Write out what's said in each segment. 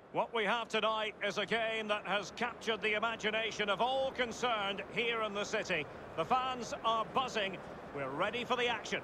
What we have tonight is a game that has captured the imagination of all concerned here in the city. The fans are buzzing. We're ready for the action.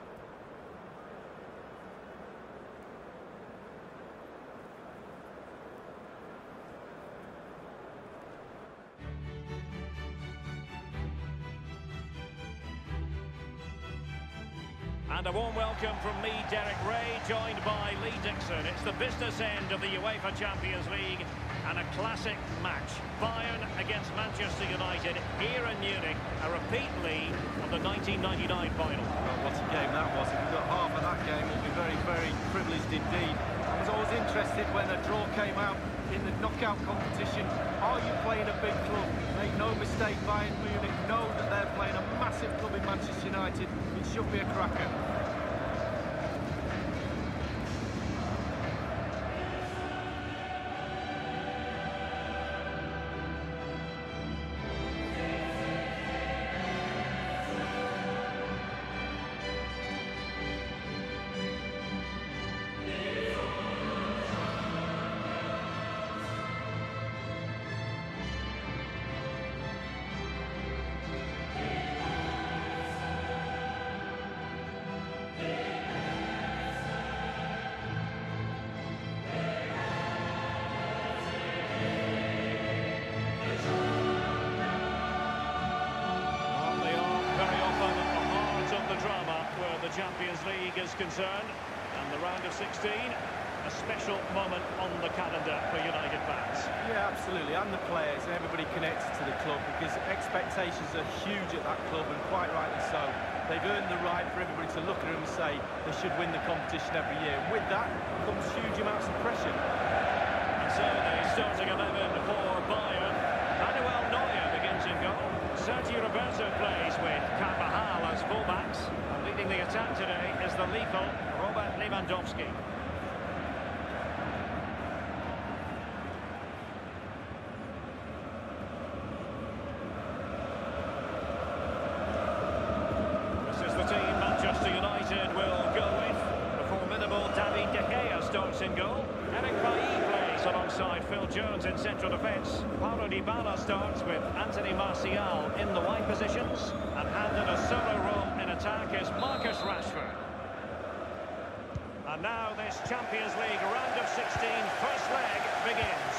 And a warm welcome from me, Derek Ray, joined by Lee Dixon. It's the business end of the UEFA Champions League and a classic match. Bayern against Manchester United here in Munich, a repeat lead of the 1999 final. Well, what a game that was. If we got half of that game, we'll be very, very privileged indeed. I was always interested when a draw came out in the knockout competition. Are you playing a big club? Make no mistake, Bayern Munich know that they're playing a massive club in Manchester United. It should be a cracker. Champions League is concerned, and the round of 16, a special moment on the calendar for United fans. Yeah, absolutely, and the players, everybody connected to the club, because expectations are huge at that club, and quite rightly so. They've earned the right for everybody to look at them and say they should win the competition every year, and with that comes huge amounts of pressure. And so the starting 11 for Bayern. Manuel Neuer begins in goal. Sergio Roberto plays with Carvajal as fullbacks. Leading the attack today is the lethal Robert Lewandowski. This is the team Manchester United will go with. The formidable David De Gea starts in goal. Eric Bailly plays alongside Phil Jones in central defence. Paulo Dybala starts with Anthony Martial in the wide positions. And handed a solo role in attack is Marcus Rashford. And now this Champions League round of 16 first leg begins.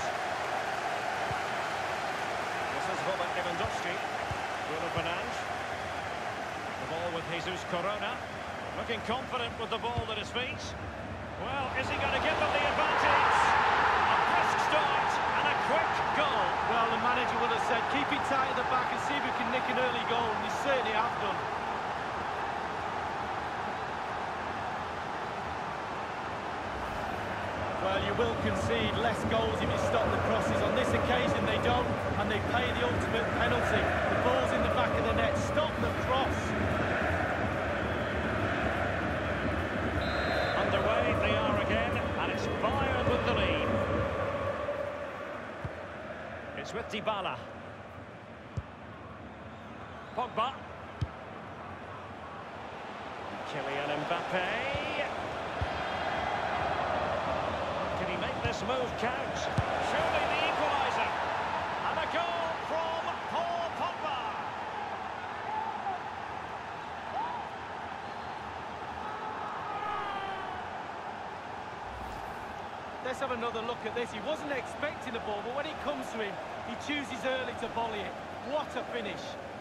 This is Robert Lewandowski. Bruno Fernandes. The ball with Jesus Corona. Looking confident with the ball at his feet. Well, is he going to give them the advantage? A brisk start and a quick goal. Well, the manager would have said, keep it tight at the back and see if we can nick an early goal, and they certainly have done. Well, you will concede less goals if you stop the crosses. On this occasion, they don't, and they pay the ultimate penalty. The ball's in the back of the net. Stop the cross. Underway they are again, and it's Bayern with the lead. It's with Dybala. Pogba. Kylian Mbappe. Can he make this move count? Surely the equaliser. And a goal from Paul Pogba. Let's have another look at this. He wasn't expecting the ball, but when it comes to him, he chooses early to volley it. What a finish.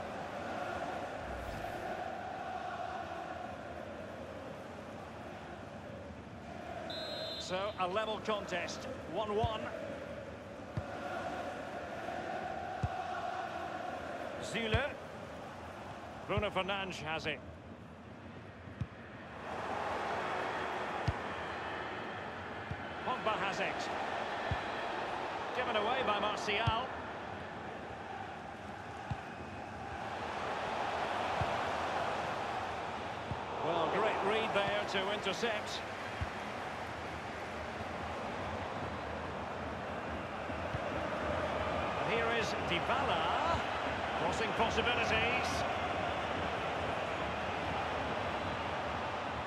So, a level contest, 1-1. Zule. Bruno Fernandes has it. Pogba has it. Given away by Martial. Well, great read there to intercept. And here is Dybala. Crossing possibilities.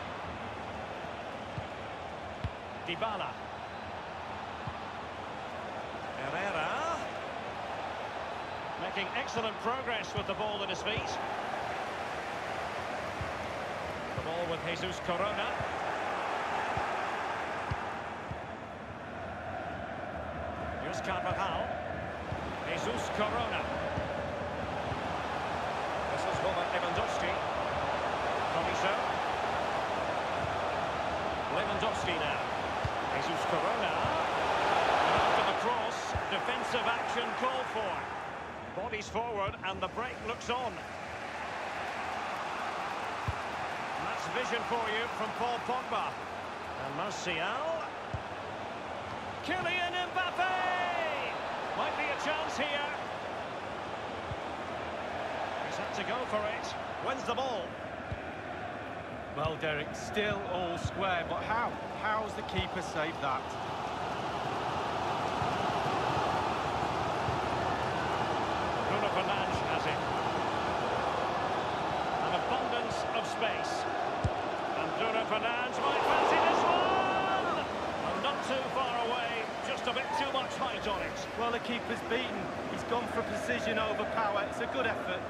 Dybala. Making excellent progress with the ball at his feet. The ball with Jesus Corona. Here's Carvajal. Jesus Corona. This is Robert Lewandowski. Comiso. Lewandowski now. Jesus Corona. And after the cross, defensive action called for. Bodies forward and the break looks on. And that's vision for you from Paul Pogba. And Martial. Kylian Mbappe! Might be a chance here. He's had to go for it. Wins the ball. Well, Derek, still all square, but how? How's the keeper saved that? Bruno Fernandes has it. An abundance of space. And Bruno Fernandes might fancy this one! And not too far away, just a bit too much height on it. Well, the keeper's beaten. He's gone for precision over power. It's a good effort.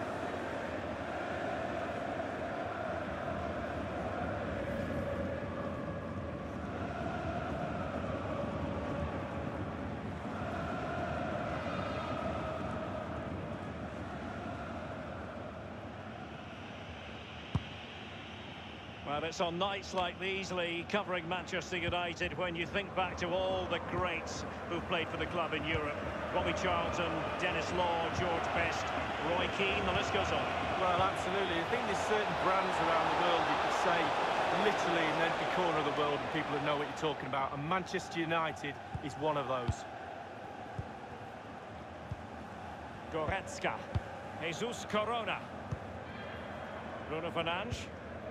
Well, it's on nights like these, Lee, covering Manchester United when you think back to all the greats who've played for the club in Europe. Bobby Charlton, Dennis Law, George Best, Roy Keane, the list goes on. Well, absolutely. I think there's certain brands around the world you could say literally in every corner of the world and people would know what you're talking about. And Manchester United is one of those. Goretzka. Jesus Corona. Bruno Fernandes.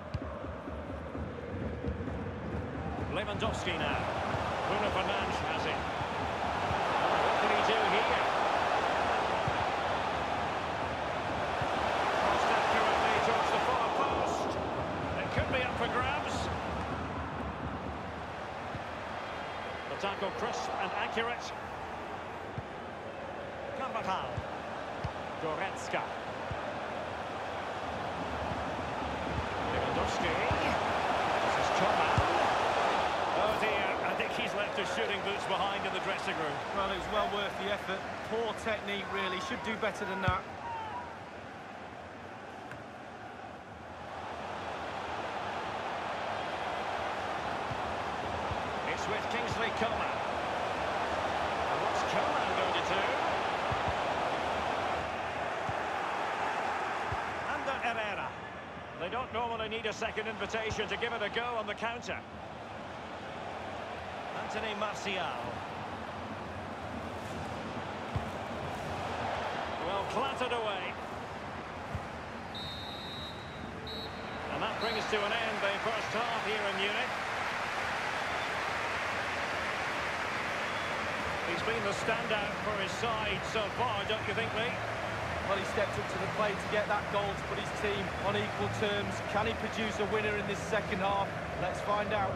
Lewandowski now. Bruno Fernandes has it. What can he do here? Crossed accurately towards the far post. It could be up for grabs. The tackle crisp and accurate. Carvajal. Goretzka. Lewandowski. This is Coman. Oh dear, I think he's left his shooting boots behind in the dressing room. Well, it was well worth the effort. Poor technique, really. Should do better than that. It's with Kingsley Coman. And what's Coman going to do? Ander Herrera. They don't normally need a second invitation to give it a go on the counter. Anthony Martial. Well, clattered away. And that brings to an end the first half here in Munich. He's been the standout for his side so far, don't you think, Lee? Well, he stepped up to the plate to get that goal to put his team on equal terms. Can he produce a winner in this second half? Let's find out.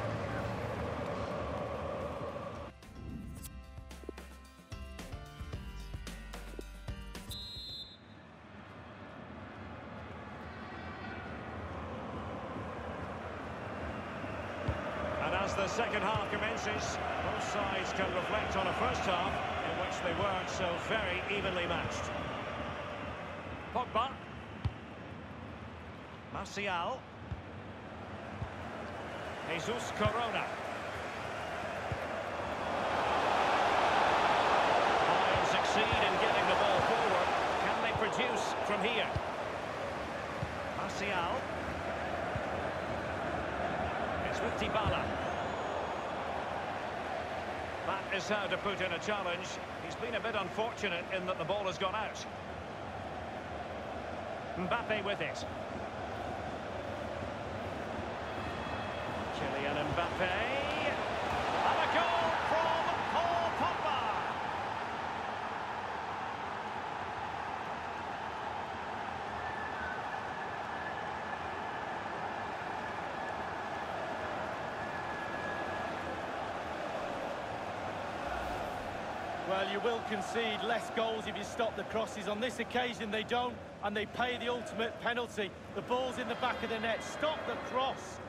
And as the second half commences, both sides can reflect on a first half in which they weren't so very evenly matched. Pogba. Martial. Jesus Corona. Bayern succeed in getting the ball forward. Can they produce from here? Martial. It's with Dybala. That is how to put in a challenge. He's been a bit unfortunate in that the ball has gone out. Mbappe with it. Kylian Mbappe. And a goal from Paul Pogba. Well, you will concede less goals if you stop the crosses. On this occasion, they don't, and they pay the ultimate penalty. The ball's in the back of the net. Stop the cross.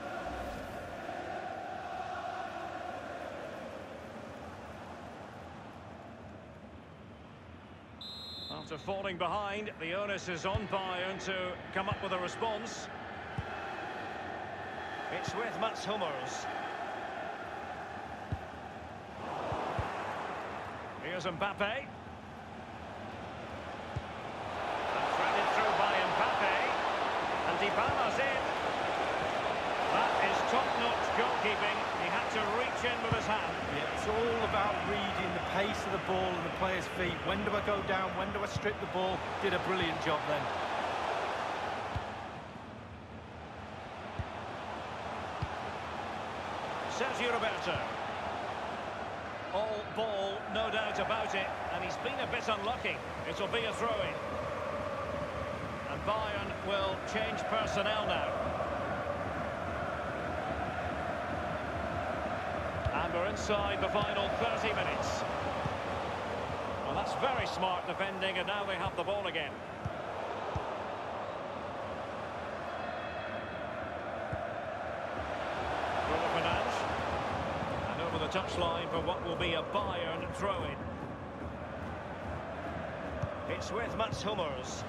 After falling behind, the onus is on Bayern to come up with a response. It's with Mats Hummels. Here's Mbappe. And threaded through by Mbappe. And Dybala's in. That is top-notch goalkeeping. He had to reach in with his hand. Yeah, it's all about reading the pace of the ball and the player's feet. When do I go down? When do I strip the ball? Did a brilliant job then. Sergio Roberto. All ball, no doubt about it, and he's been a bit unlucky. It'll be a throw-in. And Bayern will change personnel now. And we're inside the final 30 minutes. Well, that's very smart defending, and now they have the ball again. The touchline for what will be a Bayern throw-in. It's with Mats Hummels.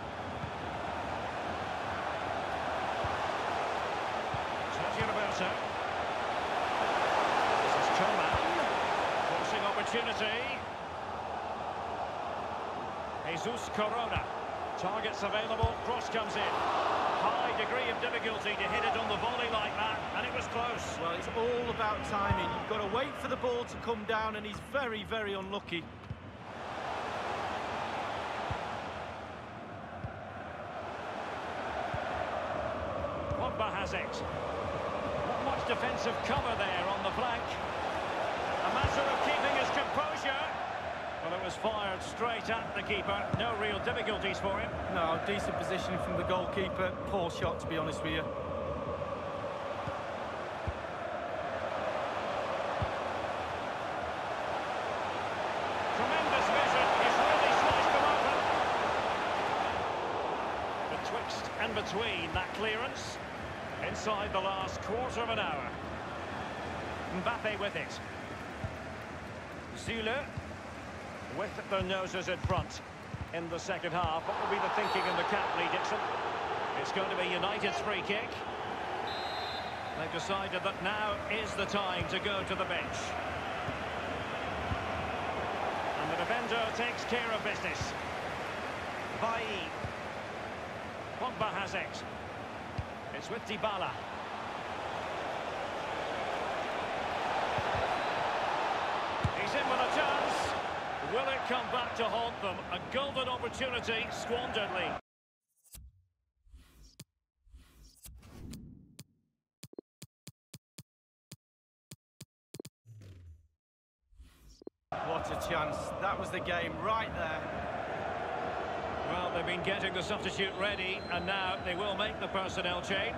Sergio Roberto. This is Coman. Forcing opportunity. Jesus Corona. Targets available. Cross comes in. High degree of difficulty to hit it on the volley like that, and it was close. Well, it's all about timing. You've got to wait for the ball to come down, and he's very, very unlucky. Pogba has it. Not much defensive cover there on the flank. A matter of keeping his composure. Well, it was fired straight at the keeper. No real difficulties for him. No, decent positioning from the goalkeeper. Poor shot, to be honest with you. Tremendous vision. He's really sliced them open. Betwixt and between that clearance. Inside the last quarter of an hour. Mbappe with it. Süle. With their noses in front in the second half. What will be the thinking in the camp, Lee Dixon? It's going to be United's free kick. They've decided that now is the time to go to the bench. And the defender takes care of business. Bailly. Pogba has it. It's with Dybala. He's in with a chance. Will it come back to haunt them? A golden opportunity squandered, Lee. What a chance. That was the game right there. Well, they've been getting the substitute ready, and now they will make the personnel change.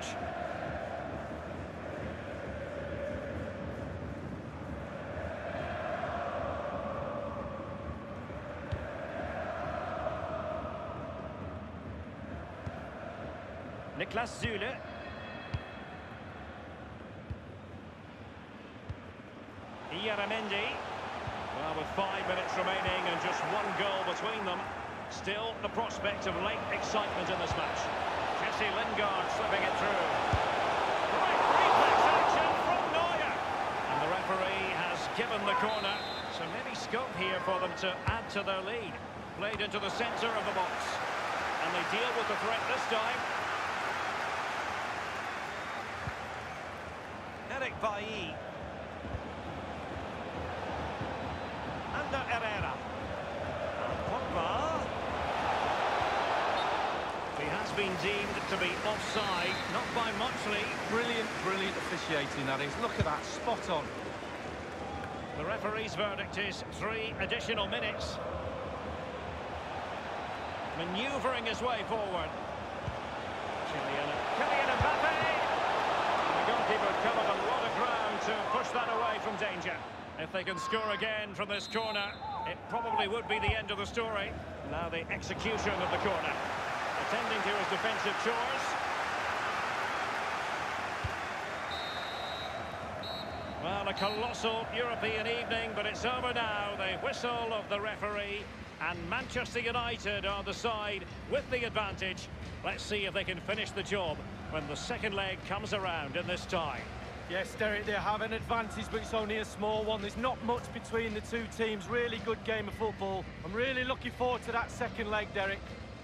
Niklas Süle. Ieramendi. Well, with 5 minutes remaining and just one goal between them, still the prospect of late excitement in this match. Jesse Lingard slipping it through. Great reflex action from Neuer. And the referee has given the corner, so maybe scope here for them to add to their lead. Played into the centre of the box. And they deal with the threat this time. Eric Bailly. Ander Herrera. Pogba. He has been deemed to be offside, not by much, Lee. Brilliant, brilliant officiating, that is. Look at that, spot on. The referee's verdict is 3 additional minutes. Manoeuvring his way forward. Kylian Mbappe. The goalkeeper covered a lot of ground to push that away from danger. If they can score again from this corner, It probably would be the end of the story. Now the execution of the corner. Attending to his defensive chores. Well, a colossal European evening, but it's over now. The whistle of the referee, and Manchester United are the side with the advantage. Let's see if they can finish the job when the second leg comes around in this tie. Yes, Derek, they have an advantage, but it's only a small one. There's not much between the two teams. Really good game of football. I'm really looking forward to that second leg, Derek.